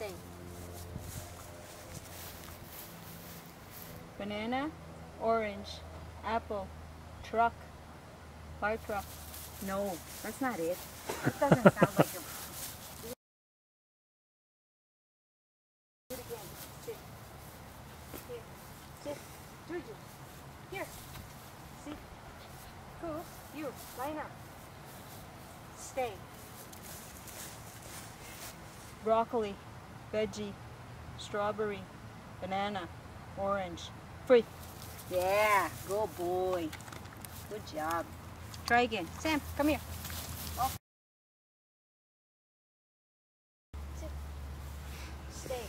Stay. Banana, orange, apple, truck, fire truck. No, that's not it. That doesn't sound like a... Do it again. Sit. Here. Sit. Juju. Here. Sit. Cool. You. Line up. Stay. Broccoli, veggie, strawberry, banana, orange. Free. Yeah, good boy. Good job. Try again. Sam, come here. Oh. Sit. Stay.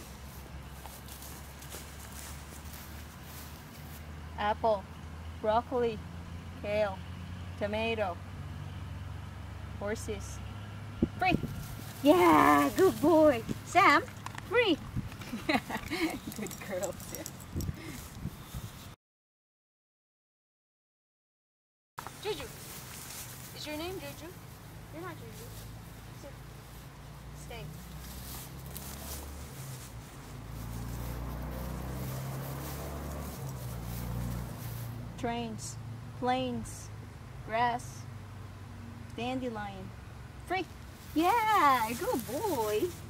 Apple, broccoli, kale, tomato, horses. Free. Yeah, good boy. Sam, free. Good girl, Sam. Juju. Is your name Juju? You're not Juju. Sit. Stay. Trains, planes, grass, dandelion. Free. Yeah, good boy.